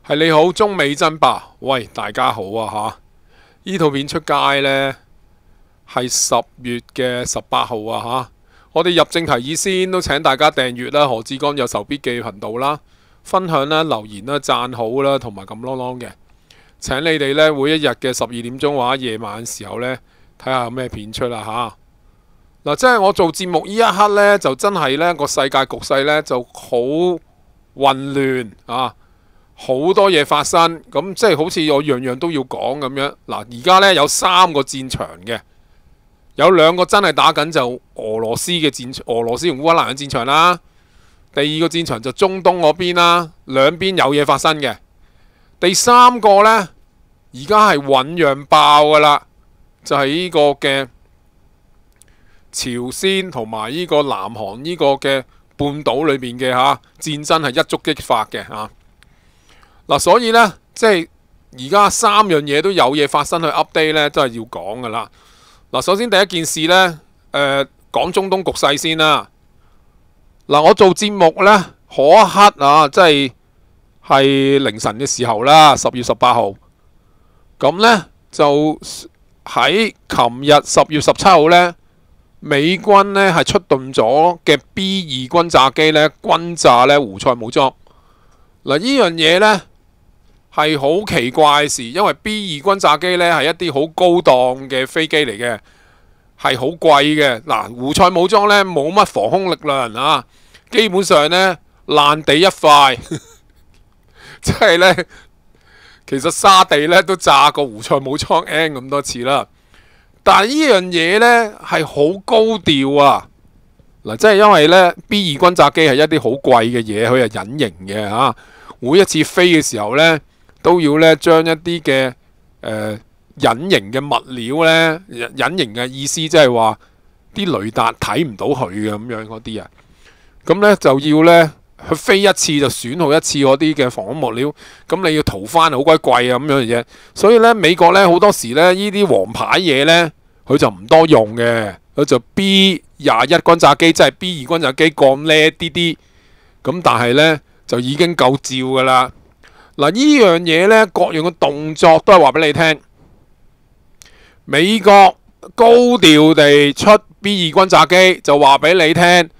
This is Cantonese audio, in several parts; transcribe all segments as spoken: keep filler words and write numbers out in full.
係你好，中美爭霸。喂，大家好啊吓！呢套片出街呢，係十月嘅十八號啊吓！我哋入正題以先，都請大家訂閱啦，何志剛有仇必記頻道啦，分享啦、留言啦、讚好啦，同埋咁啷啷嘅。請你哋呢，每一日嘅十二點鐘或者夜晚時候呢，睇下有咩片出啦吓！嗱，即係我做節目呢一刻呢，就真係呢個世界局勢呢就好混亂啊！好多嘢發生，咁即係好似我樣樣都要講咁樣。嗱，而家呢，有三個戰場嘅，有兩個真係打緊就俄羅斯嘅戰場，俄羅斯同烏克蘭嘅戰場啦。第二個戰場就中東嗰邊啦，兩邊有嘢發生嘅。第三個呢，而家係醞釀爆噶啦，就係呢個嘅朝鮮同埋呢個南韓呢個嘅半島裏面嘅嚇戰爭係一觸即發嘅嚇。嗱，所以呢，即係而家三樣嘢都有嘢發生去 update 呢，都係要講噶啦。嗱，首先第一件事呢，誒、呃、講中東局勢先啦。嗱，我做節目呢，嗰一刻啊，即係係凌晨嘅時候啦，十月十八號。咁呢，就喺琴日十月十七號呢，美軍呢係出動咗嘅 B 二轟炸機呢，轟炸呢胡塞武裝。嗱，呢樣嘢呢，係好奇怪嘅事，因為 B 二轟炸機呢係一啲好高檔嘅飛機嚟嘅，係好貴嘅。嗱，胡塞武裝呢冇乜防空力量啊，基本上呢爛地一塊，即係呢，其實沙地呢都炸過胡塞武裝 N 咁多次啦。但係呢樣嘢呢係好高調啊！嗱，即係因為呢 B 二轟炸機係一啲好貴嘅嘢，佢係隱形嘅嚇，每一次飛嘅時候呢，都要咧將一啲嘅誒隱形嘅物料呢，隱形嘅意思即係話啲雷達睇唔到佢嘅咁樣嗰啲啊，咁呢就要呢，佢飛一次就損耗一次嗰啲嘅防空物料，咁你要淘翻好鬼貴啊咁樣嘅嘢，所以呢，美國呢好多時呢，呢啲王牌嘢呢，佢就唔多用嘅，佢就 B 廿一轟炸機即係 B 二轟炸機咁叻啲啲，咁但係呢，就已經夠照噶啦。嗱，呢樣嘢呢，各樣嘅動作都係話俾你聽。美國高調地出 B 二轟炸機，就話俾你聽，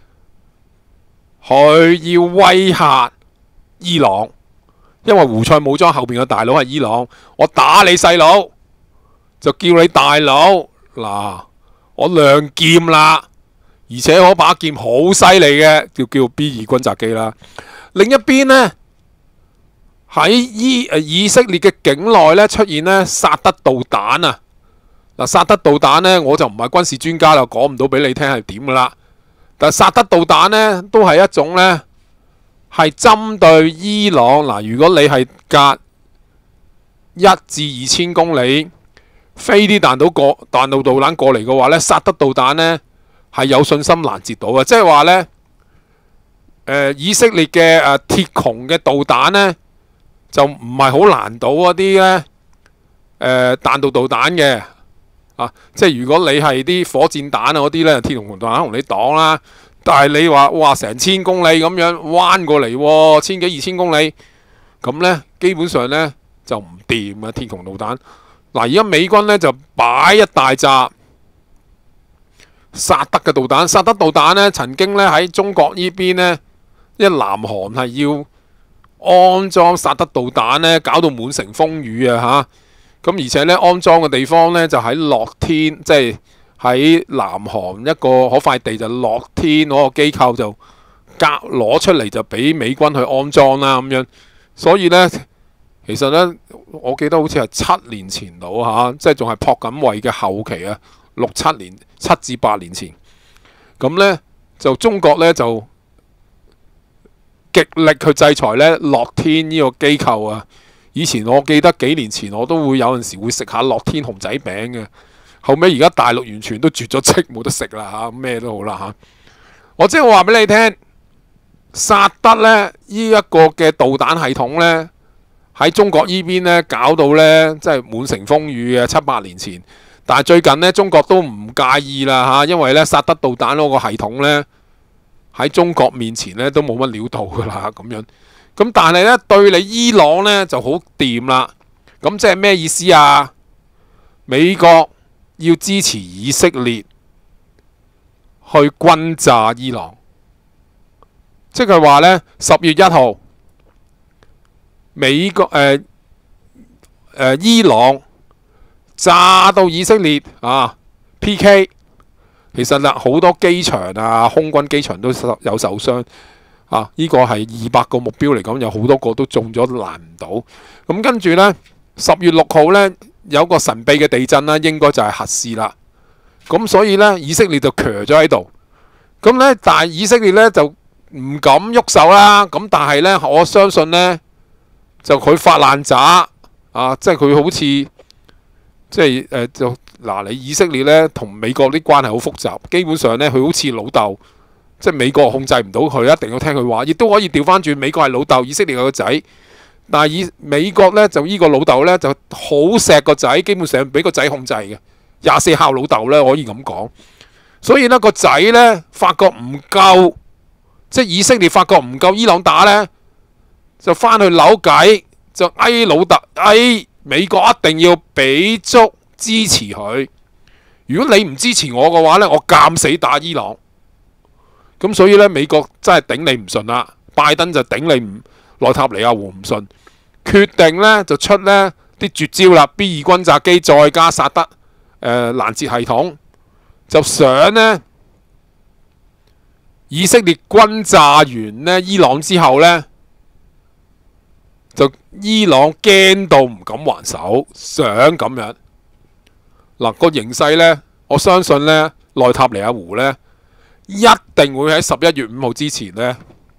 佢要威嚇伊朗，因為胡塞武裝後邊嘅大佬係伊朗，我打你細佬，就叫你大佬嗱，我亮劍啦，而且嗰把劍好犀利嘅，就叫 B 二轟炸機啦。另一邊呢，喺以以色列嘅境內咧出現咧薩德導彈啊！嗱，薩德導彈咧我就唔係軍事專家啦，講唔到俾你聽係點噶啦。但係薩德導彈咧都係一種咧係針對伊朗嗱，如果你係隔一至二千公里飛啲彈道過彈道導彈過嚟嘅話咧，薩德導彈咧係有信心攔截到嘅，即係話咧誒以色列嘅誒鐵穹嘅導彈咧。就唔係好難到嗰啲咧，誒彈道導彈嘅啊，即係如果你係啲火箭彈啊嗰啲咧，鐵穹導彈同你擋啦。但係你話哇成千公里咁樣彎過嚟喎，千幾二千公里，咁咧基本上咧就唔掂啊鐵穹導彈。嗱，而家美軍咧就擺一大紮薩德嘅導彈，薩德導彈咧曾經咧喺中國呢邊咧，因為南韓係要安裝薩德導彈呢，搞到滿城風雨啊！嚇，咁而且呢，安裝嘅地方呢，就喺樂天，即係喺南韓一個嗰塊地就樂天嗰個機構就夾攞出嚟就俾美軍去安裝啦咁樣。所以呢，其實呢，我記得好似係七年前到嚇，即係仲係朴槿惠嘅後期啊，六七年七至八年前。咁呢，就中國呢，就極力去制裁咧樂天呢個機構啊！以前我記得幾年前我都會有陣時會食下樂天熊仔餅嘅，後尾而家大陸完全都絕咗跡，冇得食啦嚇，咩都好啦嚇。我即係話俾你聽，薩德咧呢一個嘅導彈系統咧喺中國呢邊咧搞到咧即係滿城風雨嘅七八年前，但係最近咧中國都唔介意啦嚇，因為咧薩德導彈嗰個系統咧。喺中國面前咧都冇乜料到噶啦咁樣， 咁但係咧對你伊朗咧就好掂啦。咁即係咩意思啊？美國要支持以色列去轟炸伊朗，即係話咧十月一號美國誒誒、呃呃、伊朗炸到以色列啊 P K。其實啦，好多機場啊，空軍機場都有受傷啊！呢、這個係二百個目標嚟講，有好多個都中咗，攔唔到。咁跟住呢，十月六號呢，有個神秘嘅地震啦，應該就係核試啦。咁所以呢，以色列就強咗喺度。咁呢，但係以色列呢，就唔敢喐手啦。咁但係呢，我相信呢，就佢發爛渣啊！即係佢好似即係誒、呃、就。嗱，你以色列咧同美國啲關係好複雜，基本上咧佢好似老豆，即係美國控制唔到佢，一定要聽佢話，亦都可以調翻轉，美國係老豆，以色列係個仔。但係以美國咧就呢個老豆咧就好錫個仔，基本上俾個仔控制嘅，廿四孝老豆咧可以咁講。所以咧個仔咧發覺唔夠，即係以色列發覺唔夠伊朗打咧，就翻去扭計，就嗌老豆，嗌美國一定要俾足支持佢。如果你唔支持我嘅話呢，我監死打伊朗。咁所以呢，美國真係頂你唔順啦，拜登就頂你唔，內塔尼亞胡唔順，決定呢就出呢啲絕招啦 ，B 二轟炸機再加薩德誒攔截系統，就想呢以色列轟炸完呢伊朗之後呢，就伊朗驚到唔敢還手，想咁樣。嗱，個形勢呢，我相信呢內塔尼亞胡呢一定會喺十一月五號之前呢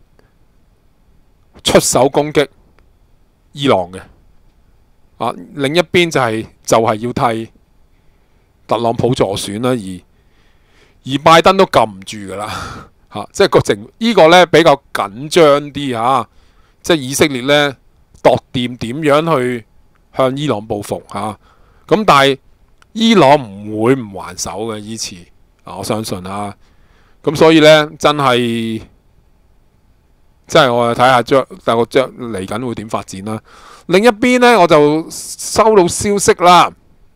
出手攻擊伊朗嘅。啊，另一邊就係、是、就係、是、要替特朗普助選啦，而而拜登都撳唔住噶啦，嚇、啊，即係個情呢個呢比較緊張啲嚇，即係以色列呢度掂點樣去向伊朗報復嚇，咁、啊、但係伊朗唔會唔還手嘅依次，啊我相信啊，咁所以呢，真係，真係我睇下將，但我將嚟緊會點發展啦。另一邊呢，我就收到消息啦，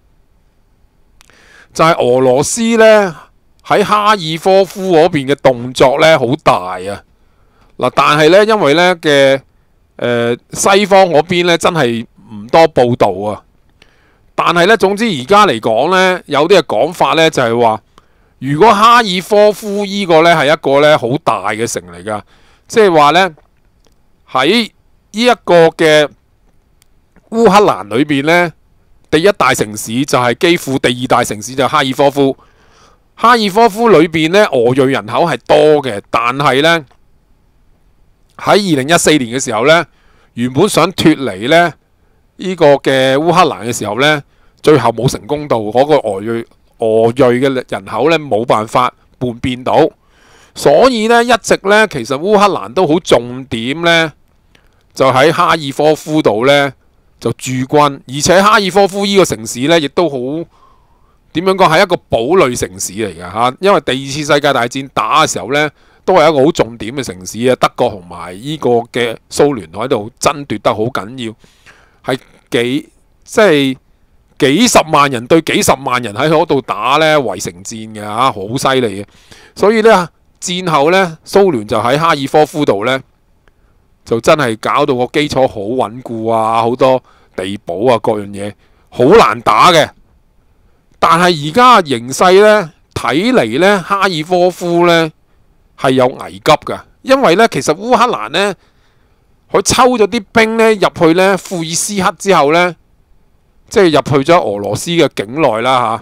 就係、是、俄羅斯呢喺哈爾科夫嗰邊嘅動作呢好大啊！嗱，但係呢，因為呢嘅誒、呃、西方嗰邊呢真係唔多報導啊。但係咧，總之而家嚟講呢，有啲嘅講法呢，就係話，如果哈爾科夫呢個呢係一個呢好大嘅城嚟噶，即係話呢，喺呢一個嘅烏克蘭裏邊呢，第一大城市就係基輔，第二大城市就係哈爾科夫。哈爾科夫裏邊呢，俄裔人口係多嘅，但係呢，喺二零一四年嘅時候呢，原本想脫離呢。呢個嘅烏克蘭嘅時候呢，最後冇成功到，嗰、那個俄裔俄裔嘅人口呢冇辦法叛變到，所以呢，一直呢，其實烏克蘭都好重點呢，就喺哈爾科夫度呢，就駐軍，而且哈爾科夫呢個城市呢，亦都好點樣講係一個堡壘城市嚟嘅嚇，因為第二次世界大戰打嘅時候呢，都係一個好重點嘅城市啊，德國同埋呢個嘅蘇聯喺度爭奪得好緊要。係幾即係幾十萬人對幾十萬人喺嗰度打呢圍城戰嘅嚇，好犀利嘅。所以呢，戰後呢，蘇聯就喺哈爾科夫度呢，就真係搞到個基礎好穩固啊，好多地堡啊，各樣嘢好難打嘅。但係而家形勢呢，睇嚟呢，哈爾科夫呢係有危急㗎，因為呢，其實烏克蘭呢。佢抽咗啲兵咧入去咧庫爾斯克之後咧，即係入去咗俄羅斯嘅境內啦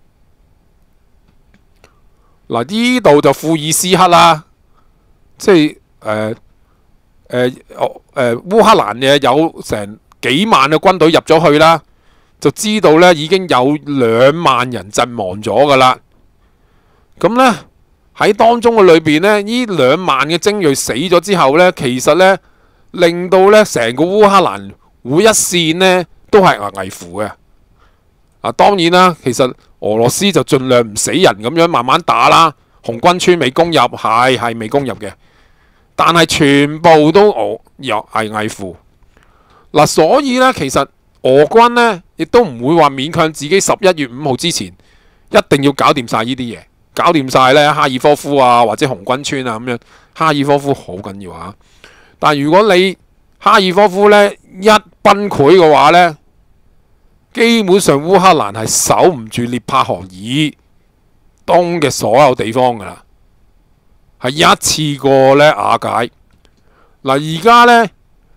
嚇。嗱，呢度就庫爾斯克啦，即係誒誒誒烏克蘭嘅有成幾萬嘅軍隊入咗去啦，就知道咧已經有兩萬人陣亡咗噶啦。咁咧喺當中嘅裏邊咧，呢兩萬嘅精鋭死咗之後咧，其實咧。令到咧成個烏克蘭每一線呢都係危危乎嘅。啊，當然啦，其實俄羅斯就盡量唔死人咁樣慢慢打啦。紅軍村未攻入，係係未攻入嘅。 但係全部都俄有危危乎嗱，所以呢，其實俄軍呢亦都唔會話勉強自己十一月五號之前一定要搞掂晒呢啲嘢，搞掂晒呢哈爾科夫啊或者紅軍村啊咁樣。哈爾科夫好緊要啊！但如果你哈爾科夫呢一崩潰嘅話呢，基本上烏克蘭係守唔住涅帕河以東嘅所有地方噶啦，係一次過呢瓦解。嗱，而家呢，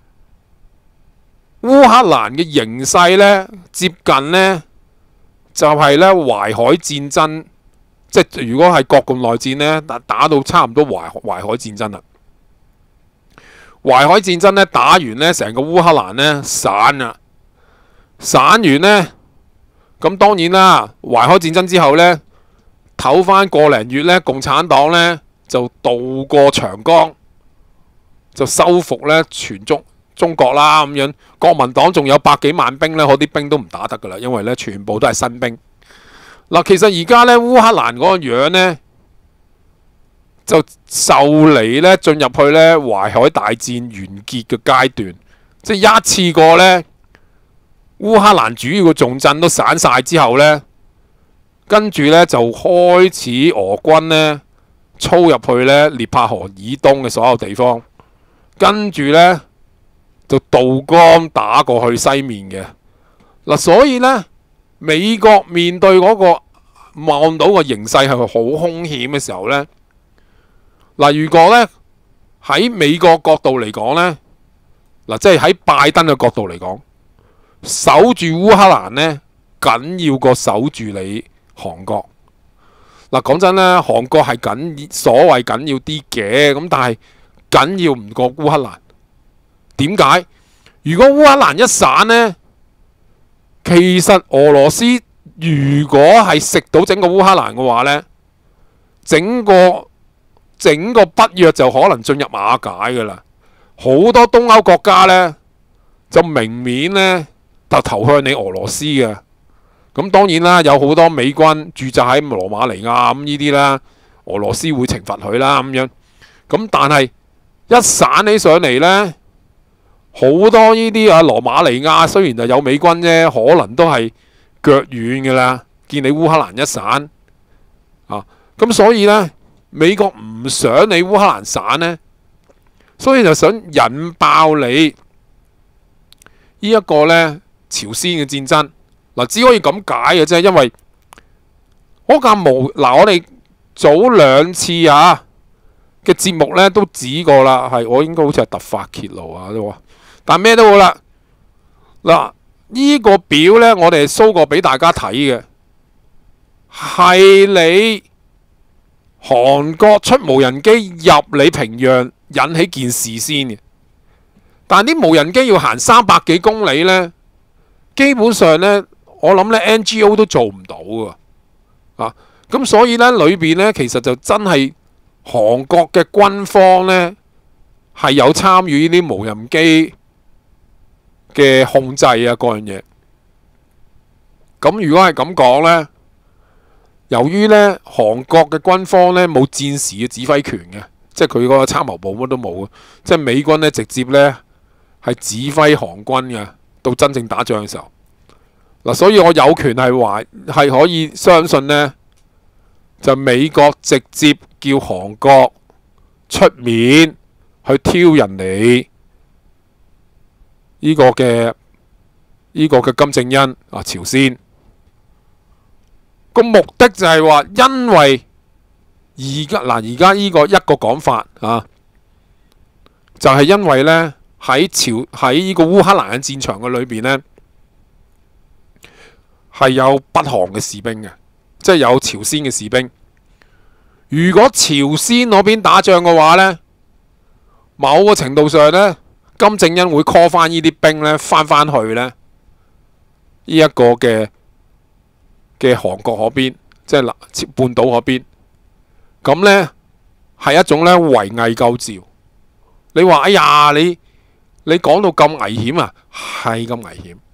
烏克蘭嘅形勢呢，接近呢，就係呢淮海戰爭，即係如果係國共內戰呢，打打到差唔多淮淮海戰爭啦。淮海戰爭呢，打完呢，成個烏克蘭呢散啦，散完呢，咁當然啦，淮海戰爭之後呢，唞翻個零月呢，共產黨呢就渡過長江，就收復呢全中中國啦咁樣。國民黨仲有百幾萬兵呢，嗰啲兵都唔打得噶啦，因為呢全部都係新兵。嗱，其實而家呢，烏克蘭嗰個樣呢，就就嚟呢進入去呢淮海大戰完結嘅階段，即係一次過呢，烏克蘭主要嘅重鎮都散晒之後呢，跟住呢就開始俄軍呢操入去呢涅帕河以東嘅所有地方，跟住呢就渡江打過去西面嘅嗱，所以呢，美國面對嗰個望到個形勢係好兇險嘅時候呢，嗱，如果呢喺美國角度嚟講呢，嗱，即係喺拜登嘅角度嚟講，守住烏克蘭呢緊要過守住你韓國。嗱，講真啦，韓國係緊所謂緊要啲嘅，咁但係緊要唔過烏克蘭。點解？如果烏克蘭一散呢，其實俄羅斯如果係食到整個烏克蘭嘅話呢，整個整個北約就可能進入瓦解㗎啦。好多東歐國家呢，就明面呢就投向你俄羅斯嘅。咁當然啦，有好多美軍駐紮喺羅馬尼亞咁呢啲啦，俄羅斯會懲罰佢啦咁樣。咁但係一散起上嚟呢，好多呢啲啊羅馬尼亞雖然就有美軍啫，可能都係腳軟㗎啦。見你烏克蘭一散啊，咁所以呢，美國唔想你烏克蘭散呢，所以就想引爆你呢一個呢朝鮮嘅戰爭。嗱，只可以咁解嘅啫，因為嗰架無嗱，我哋早兩次啊嘅節目呢都指過啦，係我應該好似係突發揭露啊都話，但咩都好啦。嗱，呢個表呢，我哋 show 過俾大家睇嘅，係你韓國出無人機入你平壤引起件事先嘅，但啲無人機要行三百幾公里呢，基本上呢。我諗咧 N G O 都做唔到㗎，啊，咁所以咧裏邊咧其實就真係韓國嘅軍方咧係有參與呢啲無人機嘅控制啊各樣嘢。咁如果係咁講咧，由於咧韓國嘅軍方咧冇戰時嘅指揮權嘅，即係佢嗰個參謀部乜都冇嘅，即係美軍咧直接咧係指揮韓軍嘅，到真正打仗嘅時候。嗱，所以我有權係話係可以相信呢，就美國直接叫韓國出面去挑人哋呢個嘅呢個嘅金正恩啊，朝鮮個目的就係話，因為而家嗱而家呢個一個講法啊，就係因為呢，喺朝喺呢個烏克蘭嘅戰場嘅裏邊呢。係有北韓嘅士兵嘅，即係有朝鮮嘅士兵。如果朝鮮嗰邊打仗嘅話呢，某個程度上呢，金正恩會 call 翻呢啲兵呢翻翻去呢，呢一個嘅嘅韓國嗰邊，即係半島嗰邊。咁呢係一種呢圍魏救趙。你話哎呀，你你講到咁危險啊，係咁危險。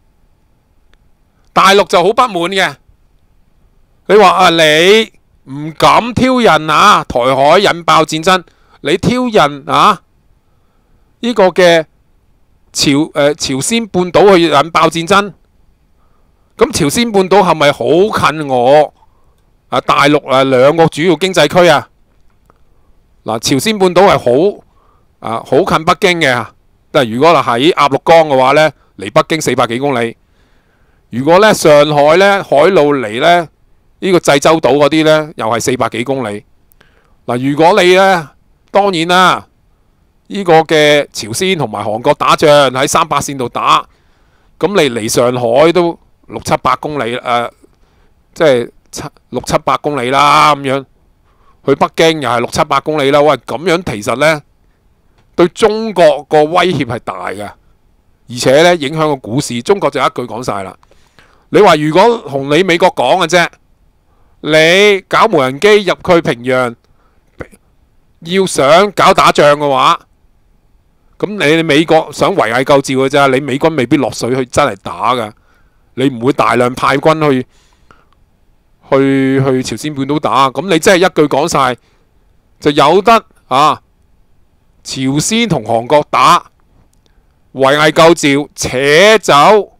大陸就好不滿嘅，你話啊，你唔敢挑釁啊，台海引爆戰爭，你你挑釁啊呢、這個嘅朝誒、呃、朝鮮半島去引爆戰爭，咁朝鮮半島係咪好近我啊大陸啊兩個主要經濟區啊？嗱，朝鮮半島係好啊好近北京嘅，但係如果喺鴨綠江嘅話呢，離北京四百幾公里。如果咧上海咧海路嚟咧呢、這個濟州島嗰啲呢，又係四百幾公里。嗱，如果你呢，當然啦，呢、這個嘅朝鮮同埋韓國打仗喺三八線度打，咁你離上海都六七百公里，誒、呃，即係七六七百公里啦咁樣。去北京又係六七百公里啦。喂，咁樣其實呢，對中國個威脅係大嘅，而且呢，影響個股市。中國就一句講晒啦。你話如果同你美國講嘅啫，你搞無人機入去平壤，要想搞打仗嘅話，咁你你美國想圍魏救趙嘅啫，你美軍未必落水去真係打㗎，你唔會大量派軍去去去朝鮮半島打，咁你真係一句講晒，就有得啊朝鮮同韓國打，圍魏救趙，扯走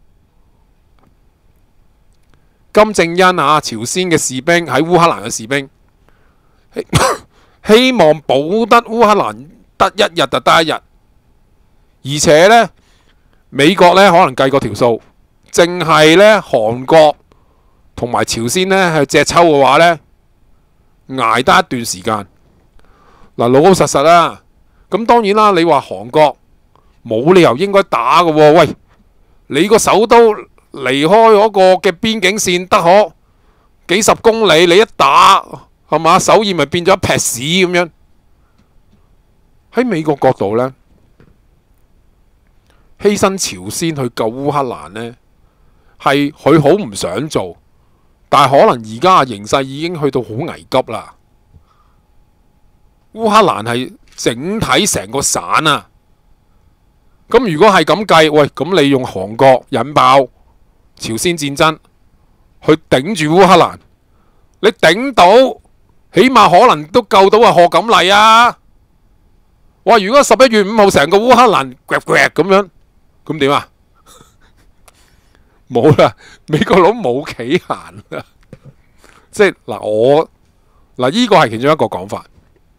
金正恩啊，朝鮮嘅士兵喺烏克蘭嘅士兵，希望保得烏克蘭得一日就得一日，而且呢，美國呢可能計過條數，淨係呢韓國同埋朝鮮呢係隻抽嘅話呢，捱得一段時間。嗱，老老實實啦，咁當然啦，你話韓國冇理由應該打嘅喎，喂，你個首都離開嗰個嘅邊境線得可幾十公里，你一打係嘛，首爾咪變咗一劈屎咁樣。喺美國角度呢，犧牲朝鮮去救烏克蘭呢，係佢好唔想做，但係可能而家嘅形勢已經去到好危急啦。烏克蘭係整體成個省啊，咁如果係咁計，喂，咁你用韓國引爆朝鮮戰爭去頂住烏克蘭，你頂到起碼可能都救到啊賀錦麗啊！哇！如果十一月五號成個烏克蘭呱呱咁樣，咁點啊？冇啦，美國佬冇企閒啦。即係嗱，我嗱呢個係其中一個講法，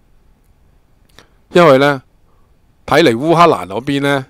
因為呢，睇嚟烏克蘭嗰邊呢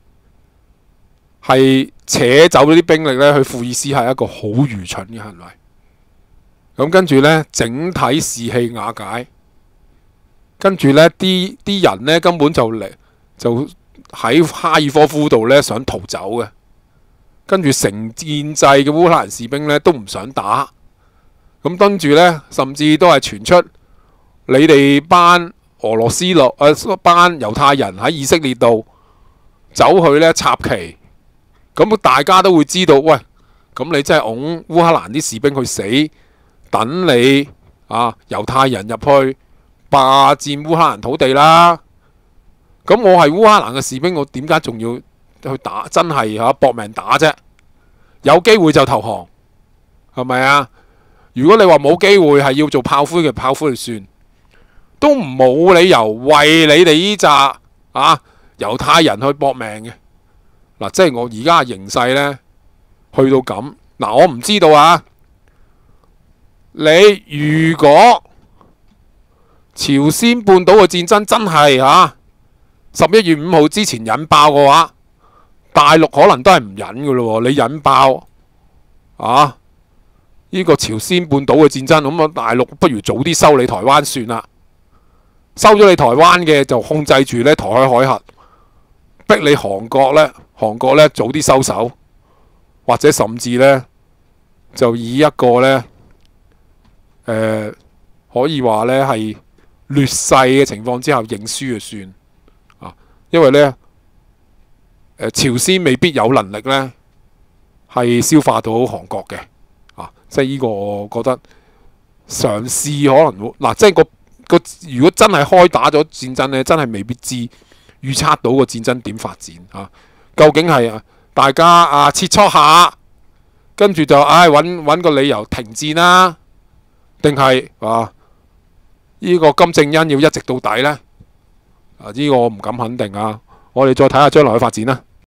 係扯走咗啲兵力呢，去庫爾斯係一個好愚蠢嘅行為。咁跟住呢，整體士氣瓦解，跟住呢啲啲人呢根本就嚟就喺哈爾科夫度呢想逃走嘅，跟住成建制嘅烏克蘭士兵呢都唔想打，咁跟住呢，甚至都係傳出你哋班俄羅斯落誒班猶太人喺以色列度走去呢插旗，咁大家都會知道，喂，咁你真係擁烏克蘭啲士兵去死，等你啊猶太人入去霸佔烏克蘭土地啦。咁我係烏克蘭嘅士兵，我點解仲要去打？真係嚇搏命打啫！有機會就投降，係咪啊？如果你話冇機會係要做炮灰嘅，炮灰就算，都冇理由為你哋呢紮啊猶太人去搏命嘅。嗱、啊，即係我而家嘅形勢呢，去到咁嗱、啊，我唔知道啊。你如果朝鮮半島嘅戰爭真係嚇十一月五號之前引爆嘅話，大陸可能都係唔忍嘅咯喎。你引爆啊呢、這個朝鮮半島嘅戰爭，咁啊大陸不如早啲收你台灣算啦。收咗你台灣嘅就控制住呢台海海峽，逼你韓國呢，韓國呢早啲收手，或者甚至呢，就以一個呢，誒、呃、可以話呢係劣勢嘅情況之下認輸就算啊，因為呢，呃、朝鮮未必有能力呢係消化到韓國嘅啊，即係呢個我覺得嘗試可能會嗱、啊，即係個個如果真係開打咗戰爭呢，真係未必知預測到個戰爭點發展啊。究竟係啊大家啊切磋下，跟住就唉揾揾個理由停戰啦、啊，定係啊呢、這個金正恩要一直到底呢？ 啊，呢個我唔敢肯定啊。我哋再睇下將來嘅發展啦。